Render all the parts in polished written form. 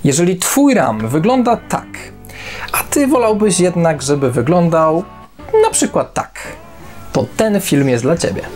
Jeżeli twój RAM wygląda tak, a ty wolałbyś jednak, żeby wyglądał na przykład tak, to ten film jest dla ciebie.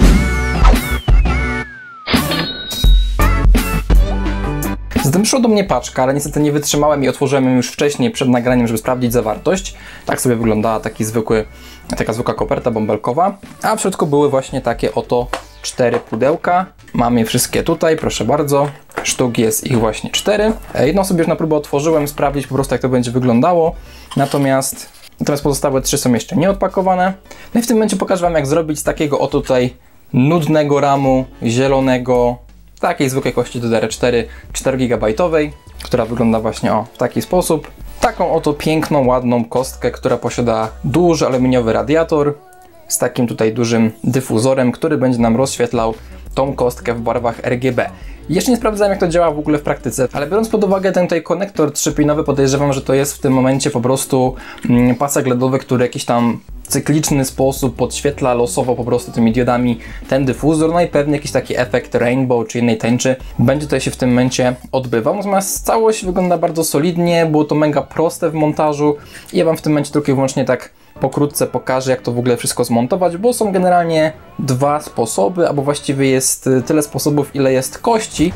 Przyszła do mnie paczka, ale niestety nie wytrzymałem i otworzyłem ją już wcześniej przed nagraniem, żeby sprawdzić zawartość. Tak sobie wyglądała taka zwykła koperta bąbelkowa, a w środku były właśnie takie oto 4 pudełka. Mam je wszystkie tutaj, proszę bardzo. Sztuk jest ich właśnie 4. Jedną sobie już na próbę otworzyłem, sprawdzić po prostu jak to będzie wyglądało. Natomiast pozostałe 3 są jeszcze nieodpakowane. No i w tym momencie pokażę wam, jak zrobić z takiego oto tutaj nudnego ramu, zielonego, takiej zwykłej kości DDR4 4 GB, która wygląda właśnie w taki sposób. Taką oto piękną, ładną kostkę, która posiada duży aluminiowy radiator z takim tutaj dużym dyfuzorem, który będzie nam rozświetlał tą kostkę w barwach RGB. Jeszcze nie sprawdzałem, jak to działa w ogóle w praktyce, ale biorąc pod uwagę ten tutaj konektor 3-pinowy, podejrzewam, że to jest w tym momencie po prostu pasek LEDowy, który w jakiś tam cykliczny sposób podświetla losowo po prostu tymi diodami ten dyfuzor, no i pewnie jakiś taki efekt rainbow czy innej tęczy będzie tutaj się w tym momencie odbywał. Natomiast całość wygląda bardzo solidnie, było to mega proste w montażu i ja wam w tym momencie tylko i wyłącznie tak pokrótce pokażę, jak to w ogóle wszystko zmontować, bo są generalnie 2 sposoby, albo właściwie jest tyle sposobów, ile jest kości.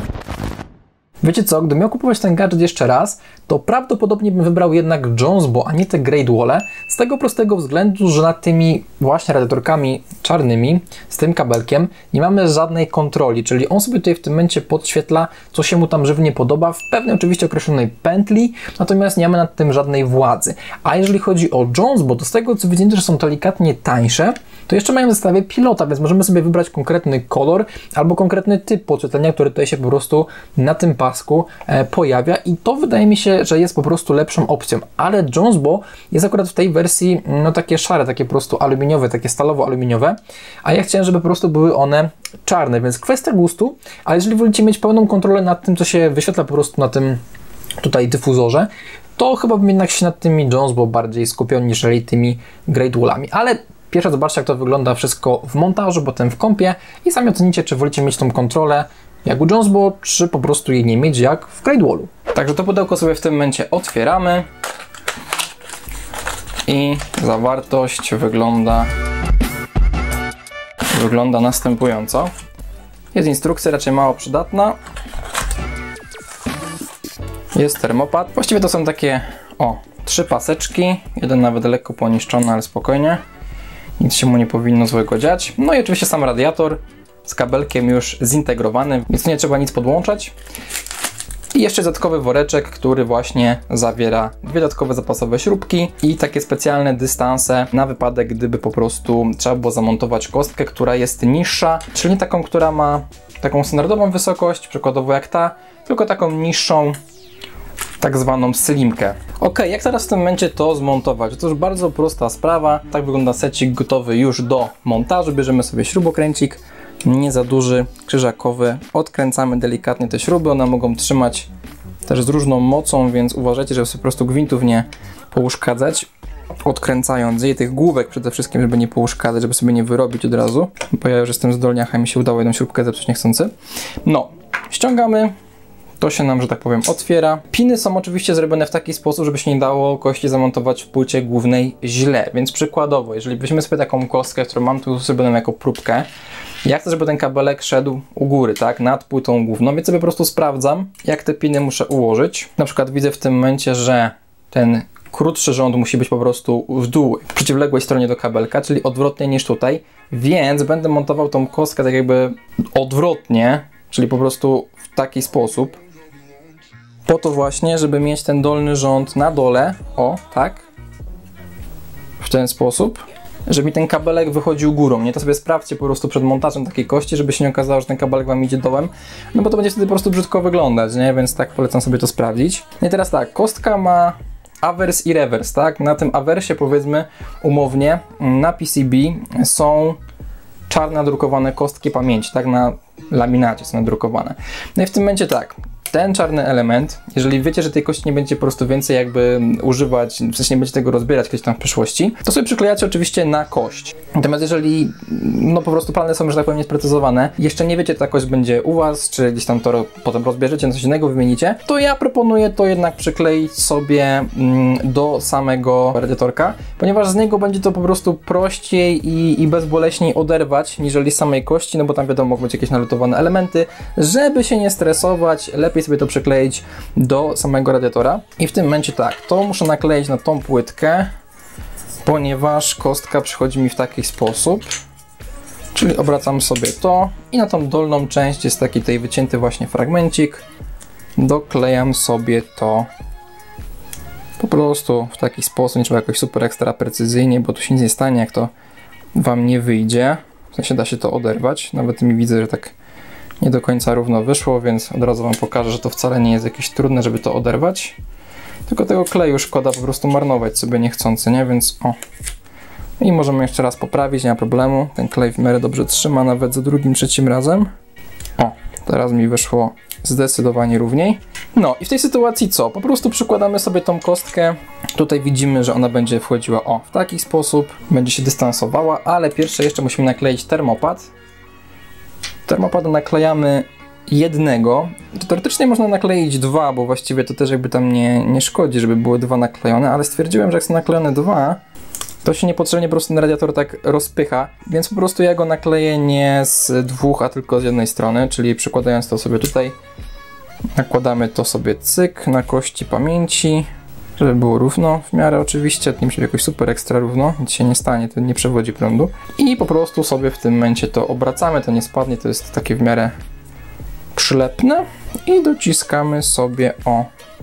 Wiecie co, gdybym miał kupować ten gadżet jeszcze raz, to prawdopodobnie bym wybrał jednak Jonesbo, a nie te Great Wall'e, z tego prostego względu, że nad tymi właśnie radiatorkami czarnymi, z tym kabelkiem, nie mamy żadnej kontroli, czyli on sobie tutaj w tym momencie podświetla, co się mu tam żywnie podoba, w pewnej oczywiście określonej pętli, natomiast nie mamy nad tym żadnej władzy. A jeżeli chodzi o Jonesbo, to z tego co widzę, że są delikatnie tańsze, to jeszcze mają w zestawie pilota, więc możemy sobie wybrać konkretny kolor albo konkretny typ podświetlenia, który tutaj się po prostu na tym pasku pojawia i to wydaje mi się, że jest po prostu lepszą opcją, ale Jonesbo jest akurat w tej wersji no takie szare, takie po prostu aluminiowe, takie stalowo-aluminiowe, a ja chciałem, żeby po prostu były one czarne, więc kwestia gustu, ale jeżeli wolicie mieć pełną kontrolę nad tym, co się wyświetla po prostu na tym tutaj dyfuzorze, to chyba bym jednak się nad tymi Jonesbo bardziej skupiał niż tymi Great Wall'ami, ale pierwsze zobaczcie, jak to wygląda wszystko w montażu, potem w kompie i sami ocenicie, czy wolicie mieć tą kontrolę jak u Jonesbo, czy po prostu jej nie mieć jak w Great Wallu. Także to pudełko sobie w tym momencie otwieramy i zawartość wygląda następująco. Jest instrukcja raczej mało przydatna. Jest termopad. Właściwie to są takie 3 paseczki. Jeden nawet lekko poniszczony, ale spokojnie. Nic się mu nie powinno złego dziać. No i oczywiście sam radiator z kabelkiem już zintegrowany, więc nie trzeba nic podłączać. I jeszcze dodatkowy woreczek, który właśnie zawiera 2 dodatkowe zapasowe śrubki i takie specjalne dystanse na wypadek, gdyby po prostu trzeba było zamontować kostkę, która jest niższa, czyli nie taką, która ma taką standardową wysokość, przykładowo jak ta, tylko taką niższą, tak zwaną slimkę. Ok, jak teraz w tym momencie to zmontować? To już bardzo prosta sprawa. Tak wygląda secik gotowy już do montażu. Bierzemy sobie śrubokręcik, nie za duży, krzyżakowy. Odkręcamy delikatnie te śruby. One mogą trzymać też z różną mocą, więc uważajcie, żeby sobie po prostu gwintów nie pouszkadzać. Odkręcając je, tych główek przede wszystkim, żeby nie pouszkadzać, żeby sobie nie wyrobić od razu. Bo ja już jestem zdolniach, a mi się udało jedną śrubkę zepsuć niechcący. No, ściągamy. To się nam, że tak powiem, otwiera. Piny są oczywiście zrobione w taki sposób, żeby się nie dało kości zamontować w płycie głównej źle. Więc przykładowo, jeżeli weźmiemy sobie taką kostkę, którą mam tu zrobioną jako próbkę, ja chcę, żeby ten kabelek szedł u góry, tak, nad płytą główną, więc sobie po prostu sprawdzam, jak te piny muszę ułożyć. Na przykład widzę w tym momencie, że ten krótszy rząd musi być po prostu w dół, w przeciwległej stronie do kabelka, czyli odwrotnie niż tutaj, więc będę montował tą kostkę tak jakby odwrotnie, czyli po prostu w taki sposób. Po to właśnie, żeby mieć ten dolny rząd na dole, tak, w ten sposób, żeby mi ten kabelek wychodził górą. Nie, to sobie sprawdźcie po prostu przed montażem takiej kości, żeby się nie okazało, że ten kabelek wam idzie dołem, no bo to będzie wtedy po prostu brzydko wyglądać, nie, więc tak polecam sobie to sprawdzić. I teraz tak, kostka ma awers i rewers, tak, na tym awersie powiedzmy umownie na PCB są czarne drukowane kostki pamięci, tak, na laminacie są nadrukowane. No i w tym momencie tak, ten czarny element, jeżeli wiecie, że tej kości nie będzie po prostu więcej jakby używać, w sensie nie będziecie tego rozbierać kiedyś tam w przyszłości, to sobie przyklejacie oczywiście na kość. Natomiast jeżeli no po prostu plany są, że tak powiem, niesprecyzowane, jeszcze nie wiecie, czy ta kość będzie u was, czy gdzieś tam to potem rozbierzecie, na coś innego wymienicie, to ja proponuję to jednak przykleić sobie do samego radiatorka, ponieważ z niego będzie to po prostu prościej i bezboleśniej oderwać, niżeli z samej kości, no bo tam wiadomo, mogą być jakieś nalutowane elementy. Żeby się nie stresować, lepiej sobie to przykleić do samego radiatora. I w tym momencie tak, to muszę nakleić na tą płytkę, ponieważ kostka przychodzi mi w taki sposób. Czyli obracam sobie to i na tą dolną część jest taki tutaj wycięty właśnie fragmencik. Doklejam sobie to po prostu w taki sposób, nie trzeba jakoś super ekstra precyzyjnie, bo tu się nic nie stanie, jak to wam nie wyjdzie. W sensie da się to oderwać, nawet mi widzę, że tak nie do końca równo wyszło, więc od razu wam pokażę, że to wcale nie jest jakieś trudne, żeby to oderwać. Tylko tego kleju szkoda po prostu marnować sobie niechcący, nie? Więc o. I możemy jeszcze raz poprawić, nie ma problemu. Ten klej w miarę dobrze trzyma, nawet za drugim, trzecim razem. O, teraz mi wyszło zdecydowanie równiej. No i w tej sytuacji co? Po prostu przykładamy sobie tą kostkę. Tutaj widzimy, że ona będzie wchodziła o, w taki sposób. Będzie się dystansowała, ale pierwsze jeszcze musimy nakleić termopad. Termopada naklejamy jednego. Teoretycznie można nakleić dwa, bo właściwie to też jakby tam nie szkodzi, żeby były dwa naklejone, ale stwierdziłem, że jak są naklejone dwa, to się niepotrzebnie po prostu ten radiator tak rozpycha, więc po prostu ja go nakleję nie z dwóch, a tylko z jednej strony, czyli przykładając to sobie tutaj, nakładamy to sobie cyk na kości pamięci, żeby było równo w miarę oczywiście, nie musi być jakoś super ekstra równo, nic się nie stanie, to nie przewodzi prądu. I po prostu sobie w tym momencie to obracamy, to nie spadnie, to jest takie w miarę przylepne i dociskamy sobie o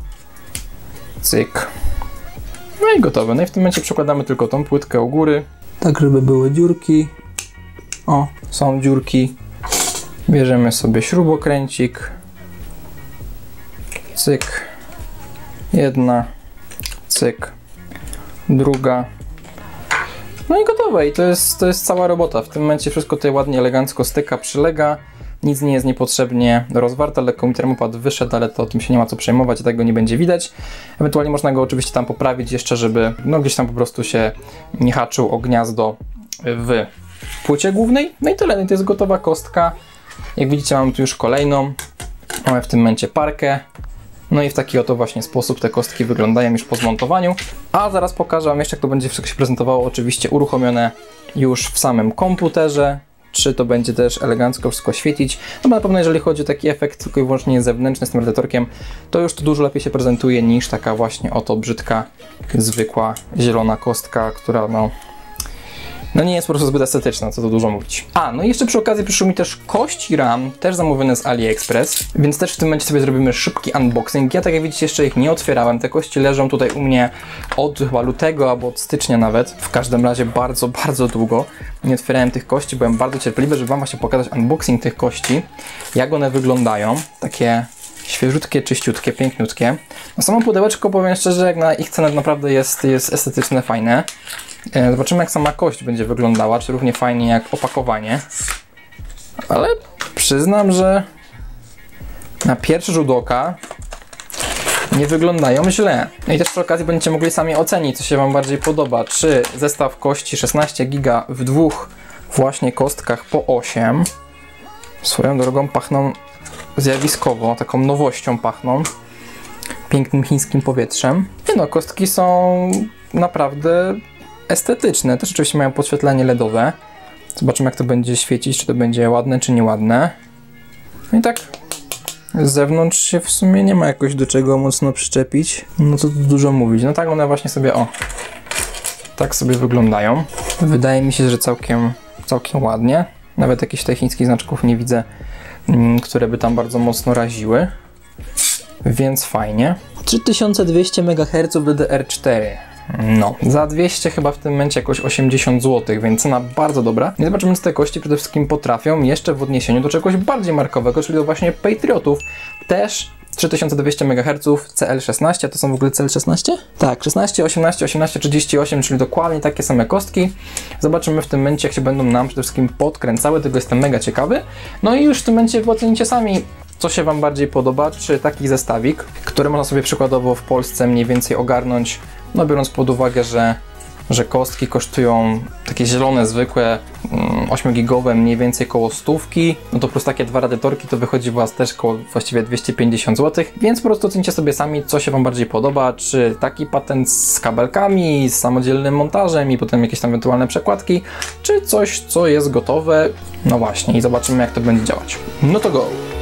cyk. No i gotowe. No i w tym momencie przykładamy tylko tą płytkę u góry, tak żeby były dziurki. O, są dziurki. Bierzemy sobie śrubokręcik. Cyk. Jedna. Cyk. Druga. No i gotowe. I to jest cała robota. W tym momencie wszystko tutaj ładnie, elegancko styka, przylega. Nic nie jest niepotrzebnie rozwarte, lekko mi termopad wyszedł, ale to o tym się nie ma co przejmować, tego nie będzie widać. Ewentualnie można go oczywiście tam poprawić jeszcze, żeby no gdzieś tam po prostu się nie haczył o gniazdo w płycie głównej. No i tyle, to jest gotowa kostka. Jak widzicie, mamy tu już kolejną. Mamy w tym momencie parkę. No i w taki oto właśnie sposób te kostki wyglądają już po zmontowaniu. A zaraz pokażę wam jeszcze, jak to będzie wszystko się prezentowało, oczywiście uruchomione już w samym komputerze. Czy to będzie też elegancko wszystko świecić. No bo na pewno jeżeli chodzi o taki efekt tylko i wyłącznie zewnętrzny z tym radiatorkiem, to już to dużo lepiej się prezentuje niż taka właśnie oto brzydka, zwykła, zielona kostka, która no nie jest po prostu zbyt estetyczna, co tu dużo mówić. A, no i jeszcze przy okazji przyszły mi też kości RAM, też zamówione z AliExpress, więc też w tym momencie sobie zrobimy szybki unboxing. Ja tak jak widzicie jeszcze ich nie otwierałem, te kości leżą tutaj u mnie od chyba lutego albo od stycznia nawet. W każdym razie bardzo, bardzo długo nie otwierałem tych kości, byłem bardzo cierpliwy, żeby wam właśnie pokazać unboxing tych kości, jak one wyglądają, takie świeżutkie, czyściutkie, piękniutkie. No samo pudełeczko, powiem szczerze, jak na ich cenę naprawdę jest estetyczne, fajne. Zobaczymy, jak sama kość będzie wyglądała, czy równie fajnie jak opakowanie. Ale przyznam, że na pierwszy rzut oka nie wyglądają źle. No i też przy okazji będziecie mogli sami ocenić, co się wam bardziej podoba. Czy zestaw kości 16 giga w dwóch właśnie kostkach po 8. Swoją drogą pachną zjawiskowo, taką nowością pachną. Pięknym chińskim powietrzem. I no, kostki są naprawdę estetyczne. Też oczywiście mają podświetlenie LEDowe. Zobaczymy, jak to będzie świecić, czy to będzie ładne, czy nieładne. No i tak z zewnątrz się w sumie nie ma jakoś do czego mocno przyczepić. No co tu dużo mówić. No tak one właśnie sobie, o, tak sobie wyglądają. Wydaje mi się, że całkiem ładnie. Nawet jakichś tutaj chińskich znaczków nie widzę, które by tam bardzo mocno raziły. Więc fajnie. 3200 MHz DDR4. No, za 200 chyba w tym momencie jakoś 80 zł, więc cena bardzo dobra. I zobaczymy, co te kości przede wszystkim potrafią jeszcze w odniesieniu do czegoś bardziej markowego, czyli do właśnie Patriotów. Też 3200 MHz CL16, to są w ogóle CL16? Tak, 16, 18, 18, 38, czyli dokładnie takie same kostki. Zobaczymy w tym momencie, jak się będą nam przede wszystkim podkręcały, tego jestem mega ciekawy. No i już w tym momencie wy ocenicie sami, co się Wam bardziej podoba, czy taki zestawik, który można sobie przykładowo w Polsce mniej więcej ogarnąć, no biorąc pod uwagę, że kostki kosztują takie zielone, zwykłe, 8-gigowe, mniej więcej koło 100, no to plus takie 2 radiatorki to wychodzi Was też koło właściwie 250 zł, więc po prostu ocencie sobie sami, co się Wam bardziej podoba, czy taki patent z kabelkami, z samodzielnym montażem i potem jakieś tam ewentualne przekładki, czy coś, co jest gotowe, no właśnie, i zobaczymy, jak to będzie działać. No to go!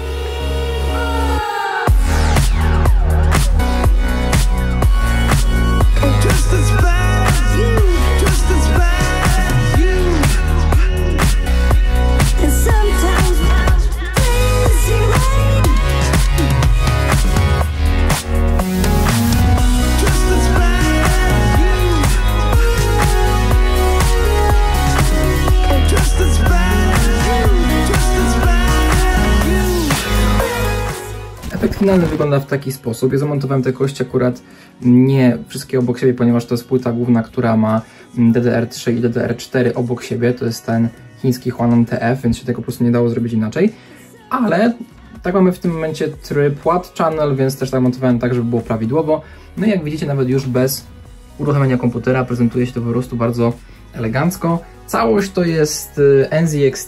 Efekt finalny wygląda w taki sposób. Ja zamontowałem te kości akurat nie wszystkie obok siebie, ponieważ to jest płyta główna, która ma DDR3 i DDR4 obok siebie. To jest ten chiński Huanan TF, więc się tego po prostu nie dało zrobić inaczej. Ale tak mamy w tym momencie tryb Quad Channel, więc też tak montowałem tak, żeby było prawidłowo. No i jak widzicie, nawet już bez uruchamiania komputera prezentuje się to po prostu bardzo elegancko. Całość to jest NZXT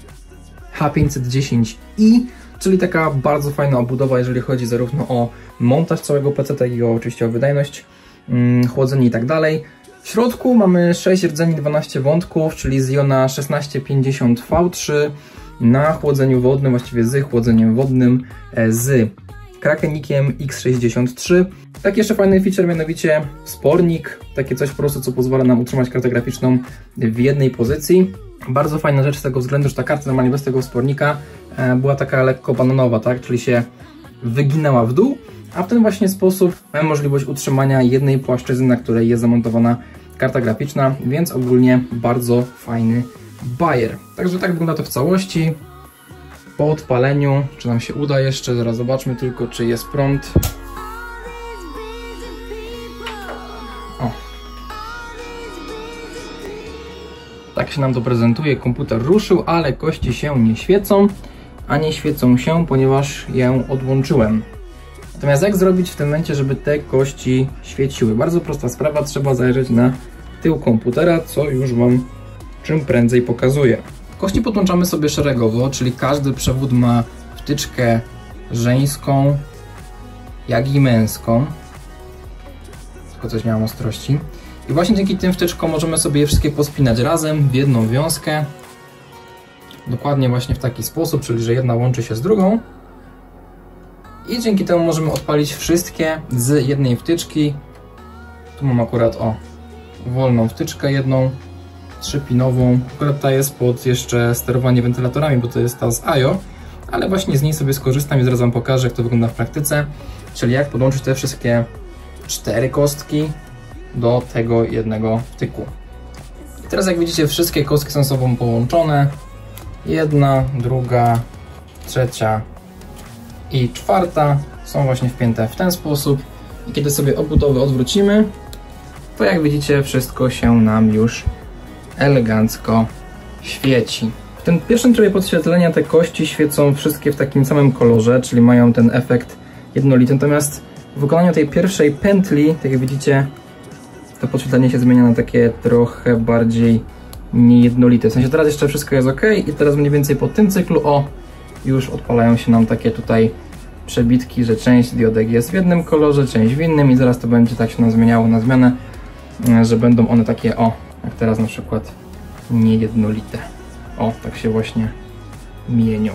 H510i, czyli taka bardzo fajna obudowa, jeżeli chodzi zarówno o montaż całego PC, jak i oczywiście o wydajność, chłodzenie i tak dalej. W środku mamy 6 rdzeni, 12 wątków, czyli Xeona 1650V3 na chłodzeniu wodnym, właściwie z chłodzeniem wodnym, z Krakenikiem X63. Taki jeszcze fajny feature, mianowicie spornik, takie coś po prostu, co pozwala nam utrzymać kartę graficzną w jednej pozycji. Bardzo fajna rzecz z tego względu, że ta karta normalnie bez tego spornika była taka lekko bananowa, tak? Czyli się wyginała w dół, a w ten właśnie sposób mamy możliwość utrzymania jednej płaszczyzny, na której jest zamontowana karta graficzna, więc ogólnie bardzo fajny bajer. Także tak wygląda to w całości. Po odpaleniu, czy nam się uda jeszcze, zaraz zobaczmy tylko, czy jest prąd. O. Tak się nam to prezentuje, komputer ruszył, ale kości się nie świecą, a nie świecą się, ponieważ ją odłączyłem. Natomiast jak zrobić w tym momencie, żeby te kości świeciły? Bardzo prosta sprawa, trzeba zajrzeć na tył komputera, co już Wam czym prędzej pokazuję. Kości podłączamy sobie szeregowo, czyli każdy przewód ma wtyczkę żeńską, jak i męską. Tylko coś miałem ostrości. I właśnie dzięki tym wtyczkom możemy sobie je wszystkie pospinać razem w jedną wiązkę. Dokładnie właśnie w taki sposób, czyli że jedna łączy się z drugą. I dzięki temu możemy odpalić wszystkie z jednej wtyczki. Tu mam akurat wolną wtyczkę jedną, 3-pinową. Akurat ta jest pod jeszcze sterowanie wentylatorami, bo to jest ta z IO, ale właśnie z niej sobie skorzystam i zaraz Wam pokażę, jak to wygląda w praktyce, czyli jak podłączyć te wszystkie 4 kostki do tego jednego wtyku. I teraz jak widzicie, wszystkie kostki są ze sobą połączone. Jedna, druga, trzecia i czwarta są właśnie wpięte w ten sposób. I kiedy sobie obudowę odwrócimy, to jak widzicie, wszystko się nam już elegancko świeci. W tym pierwszym trybie podświetlenia te kości świecą wszystkie w takim samym kolorze, czyli mają ten efekt jednolity. Natomiast w wykonaniu tej pierwszej pętli, tak jak widzicie, to podświetlenie się zmienia na takie trochę bardziej niejednolite. W sensie teraz jeszcze wszystko jest ok i teraz mniej więcej po tym cyklu, już odpalają się nam takie tutaj przebitki, że część diodek jest w jednym kolorze, część w innym i zaraz to będzie tak się nam zmieniało na zmianę, że będą one takie, jak teraz na przykład, niejednolite. Tak się właśnie mienią.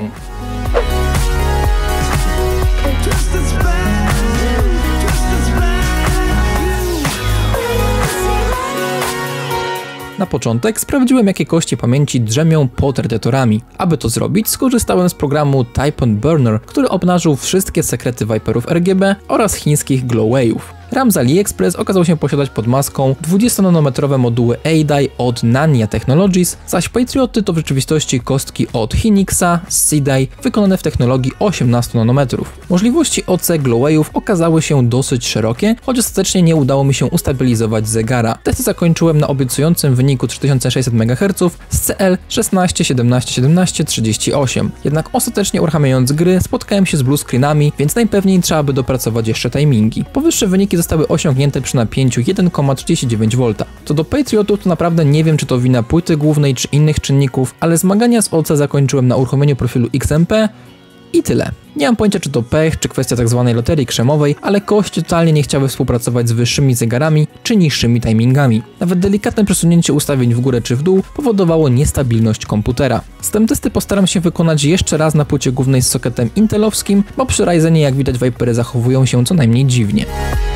Na początek sprawdziłem, jakie kości pamięci drzemią pod radiatorami. Aby to zrobić, skorzystałem z programu Type on Burner, który obnażył wszystkie sekrety Viperów RGB oraz chińskich Glowwave'ów. RAM z AliExpress okazał się posiadać pod maską 20-nanometrowe moduły A-Die od Nanya Technologies, zaś Patrioty to w rzeczywistości kostki od Hinixa z C-Die wykonane w technologii 18 nanometrów. Możliwości OC Glowayów okazały się dosyć szerokie, choć ostatecznie nie udało mi się ustabilizować zegara. Testy zakończyłem na obiecującym wyniku 3600 MHz z CL 16 17 17 38. Jednak ostatecznie uruchamiając gry spotkałem się z blue screenami, więc najpewniej trzeba by dopracować jeszcze timingi. Powyższe wyniki zostały osiągnięte przy napięciu 1,39 V. Co do Patriotów, to naprawdę nie wiem, czy to wina płyty głównej czy innych czynników, ale zmagania z OC zakończyłem na uruchomieniu profilu XMP i tyle. Nie mam pojęcia, czy to pech, czy kwestia tzw. loterii krzemowej, ale kości totalnie nie chciały współpracować z wyższymi zegarami czy niższymi timingami. Nawet delikatne przesunięcie ustawień w górę czy w dół powodowało niestabilność komputera. Zatem testy postaram się wykonać jeszcze raz na płycie głównej z sokietem intelowskim, bo przy Ryzenie jak widać Vipery zachowują się co najmniej dziwnie.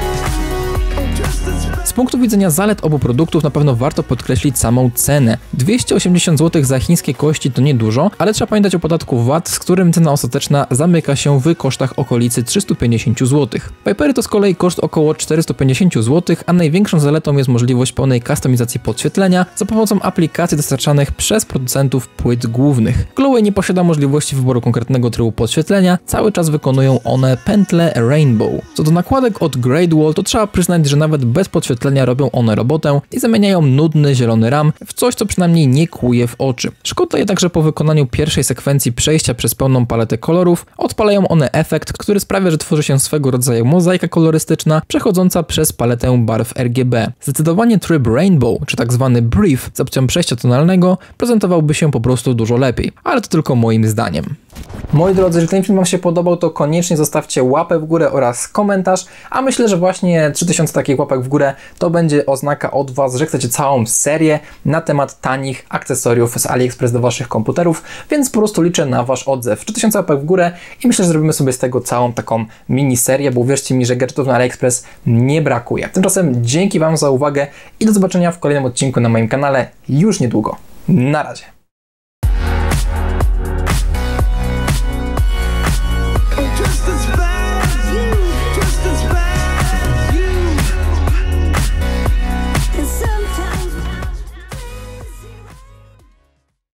Z punktu widzenia zalet obu produktów na pewno warto podkreślić samą cenę. 280 zł za chińskie kości to niedużo, ale trzeba pamiętać o podatku VAT, z którym cena ostateczna zamyka się w kosztach okolicy 350 zł. Vipery to z kolei koszt około 450 zł, a największą zaletą jest możliwość pełnej kustomizacji podświetlenia za pomocą aplikacji dostarczanych przez producentów płyt głównych. Gloway nie posiada możliwości wyboru konkretnego trybu podświetlenia, cały czas wykonują one pętle Rainbow. Co do nakładek od Great Wall, to trzeba przyznać, że nawet bez podświetlenia robią one robotę i zamieniają nudny zielony RAM w coś, co przynajmniej nie kłuje w oczy. Szkoda jednak, że po wykonaniu pierwszej sekwencji przejścia przez pełną paletę kolorów odpalają one efekt, który sprawia, że tworzy się swego rodzaju mozaika kolorystyczna przechodząca przez paletę barw RGB. Zdecydowanie tryb Rainbow, czy tak zwany Brief z opcją przejścia tonalnego prezentowałby się po prostu dużo lepiej, ale to tylko moim zdaniem. Moi drodzy, jeżeli ten film Wam się podobał, to koniecznie zostawcie łapę w górę oraz komentarz, a myślę, że właśnie 3000 takich łapek w górę to będzie oznaka od Was, że chcecie całą serię na temat tanich akcesoriów z AliExpress do Waszych komputerów, więc po prostu liczę na Wasz odzew. 3000 łapek w górę i myślę, że zrobimy sobie z tego całą taką miniserię, bo uwierzcie mi, że gadżetów na AliExpress nie brakuje. Tymczasem dzięki Wam za uwagę i do zobaczenia w kolejnym odcinku na moim kanale już niedługo. Na razie.